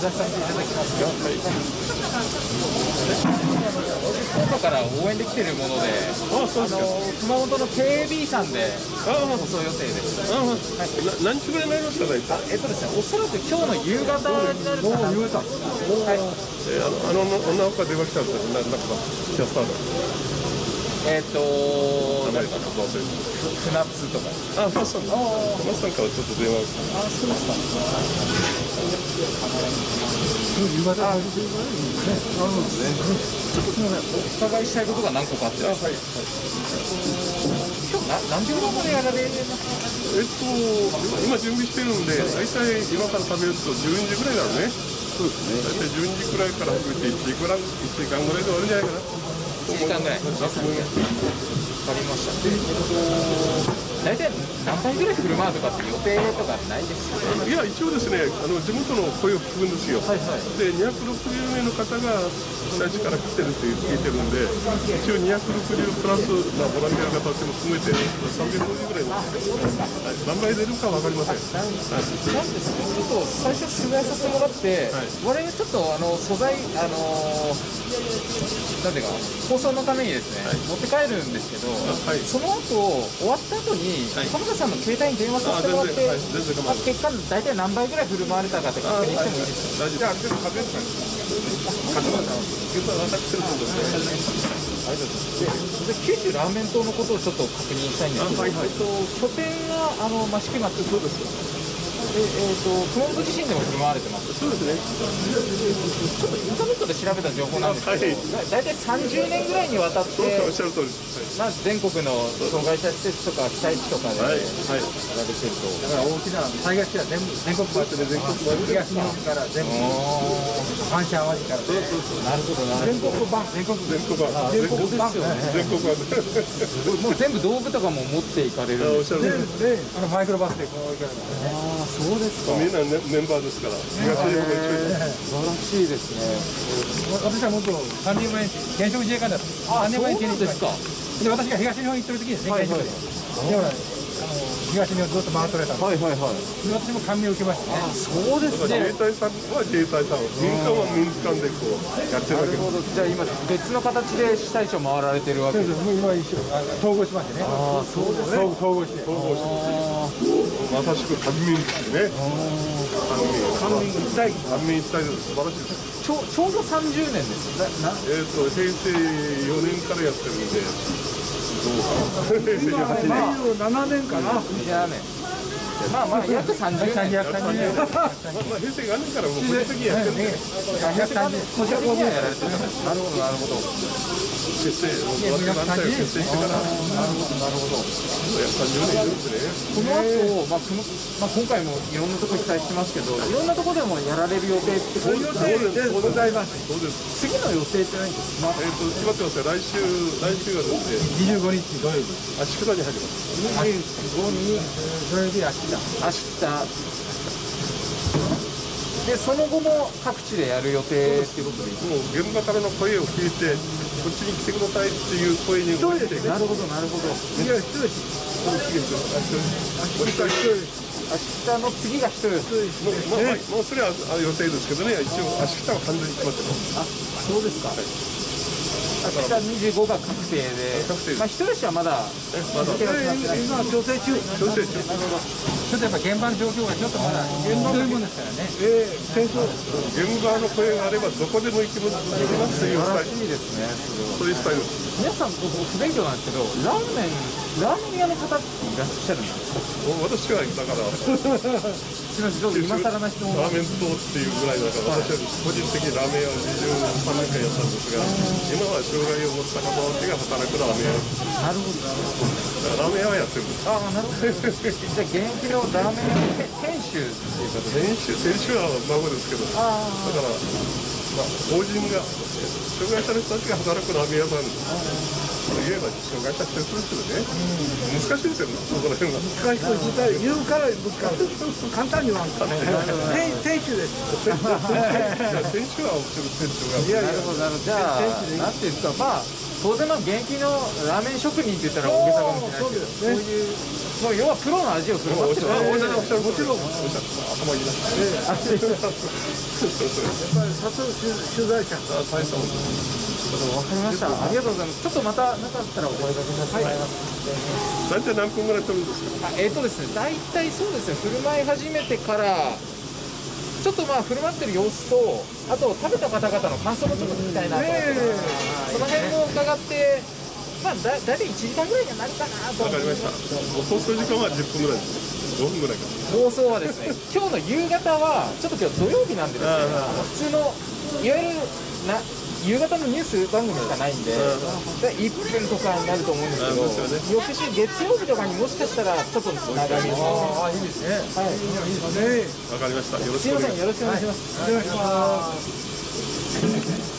材させていただきますよ。福岡から応援できてるもので、熊本の KB さんで放送予定です。 何時ぐらいになりますか、大体。 ですね、おそらく今日の夕方になるかな。夕方。はい。 女の子が電話来たんですよ。なんかキャスターの。 船津とか。 あ、ファスさん。ファスさんからちょっと電話。 あ、そうですか。夕方。あ、そうですね。ちょっとすみません、お伺いしたいことが何個かあって。はい。今日何時頃までやられますか。 今準備してるんで、大体今から食べると12時ぐらいだろうね。そうですね。大体12時ぐらいから始めて1時間ぐらいで終わるんじゃないかな。 1時間ぐらい。わかりました。大体何杯ぐらい振る舞うとかって予定とかないですよね。 いや、一応ですね、地元の声を聞くんですよ。はいはい。で、260名の方が被災地から来てるって聞いてるんで、一応260プラス、ボランティアの方も含めて350ぐらいなんですけど、何杯出るか分かりません。 なんですね、ちょっと最初取材させてもらって、我々ちょっと素材、なんていうか、放送のためにですね、持って帰るんですけど、その後、終わった後に、鎌田さんの携帯に電話させてもらって、結果、大体何倍ぐらい振る舞われたかって確認してもいいですか。 じゃあ、全部数えてないですか。数えてないです。現在渡ってると思うんで、九州ラーメン党のことをちょっと確認したいんですけど、拠点が益城町、そうですよ。熊本地震でも振る舞われてます。 そうですね。 ちょっとインターネットで調べた情報なんですけど、大体30年ぐらいにわたって、 おっしゃる通りです。 まあ全国の障害者施設とか被災地とかでやられてると。 だから大きな災害地は全国バッで全国バッ東日本から全部阪神淡路から。 なるほどなるほど。 全国版もう全部道具とかも持っていかれるんですでマイクロバスでこう行かれる。 ああ、そうですか。 みんなメンバーですから。東日本が素晴らしいですね。 私は元3年前現職自衛官だった。3年前にですか。 で、私が東日本行ってる時ですね、現職で。東日本ずっと回っておられたんです。で、私も感銘を受けましたね。 そうですね。 自衛隊さんは自衛隊さん、民間は民間でこうやってるわけです。 なるほど。じゃあ今別の形で被災地を回られてるわけです。 今一緒統合しましてね。 ああ、そうですね。 統合して。 まさしく官民ですね。官民一体です素晴らしいです。 ちょうど30年です。 平成4年からやってるんで、平成8年。 27年かな。 27年。まあ約30年。 平成元年からもう個人的にやってるんで。 個人的にはやられてる。なるほどなるほど。 結成してから。 なるほど。 やっぱ30年いるんですね。 この後、今回もいろんなところ被災してますけど、いろんなところでもやられる予定って。 そういう予定でございます。 そうです。 次の予定って何ですか。 決まってますよ。来週がですね。 25日土曜日。 足利に入ります。 25日土曜日足利。 で、その後も各地でやる予定っていうことでいいですか。 もう現場からの声を聞いて、こっちに来てくださいっていう声に応えて。 なるほどなるほど。 次は一人。 明日の次が一人。 もうそれは予定ですけどね、一応明日は完全に決まってます。 あ、そうですか。明日25が確定で、まあ一人はまだ今調整中。 なるほど。 ちょっとやっぱ現場の状況がちょっとまだひどいもんですからね。 現場の声があればどこでも行きますというスタイル。 素晴らしいですね。 そういうスタイルです。 皆さん僕不勉強なんですけど、ラーメン屋の方っていらっしゃるんですか。 私はだからすみません、どうぞ今更な質問。 ラーメン党っていうぐらいだから、私は個人的にラーメン屋を23年間やったんですが、今は障害を持った方たちが働くラーメン屋。 なるほどなるほど。 ラーメン屋はやってるんです。 ああ、なるほど。じゃあ現役のラーメン屋の店主っていうことで。 店主は孫ですけど、だから法人が障害者の人たちが働くラーメン屋さん。言えば障害者ってそうですよね。難しいですよね。そこら辺は。 難しいこと言うから難しい。簡単には店主です。 店主は店主が。 なるほどなるほど。じゃあなんていうんですか、まあ当然の現役のラーメン職人って言ったら大げさかもしれないですけど、そういうもう要はプロの味を振る舞ってる。 もちろん。頭いいな。 やっぱり撮材者。 わかりました。ありがとうございます。ちょっとまたなかったらお声掛けさせてもらいます。 大体何分ぐらい撮るんですか？ ですね、大体そうですね、振る舞い始めてから、ちょっとまあ振る舞ってる様子と、あと食べた方々の感想もちょっと聞きたいなと思って、その辺も伺って、まあ大体1時間ぐらいにはなるかなと。 わかりました。放送時間は10分ぐらいです。5分ぐらいか。 放送はですね、今日の夕方は、ちょっと今日土曜日なんでですね、普通の、いわゆる夕方のニュース番組しかないんで、1分とかになると思うんですけど、翌週月曜日とかにもしかしたら、ちょっと長めに。 ああ、いいですね。はい。いいですね。 わかりました。よろしすいません、よろしくお願いします。 お願いします。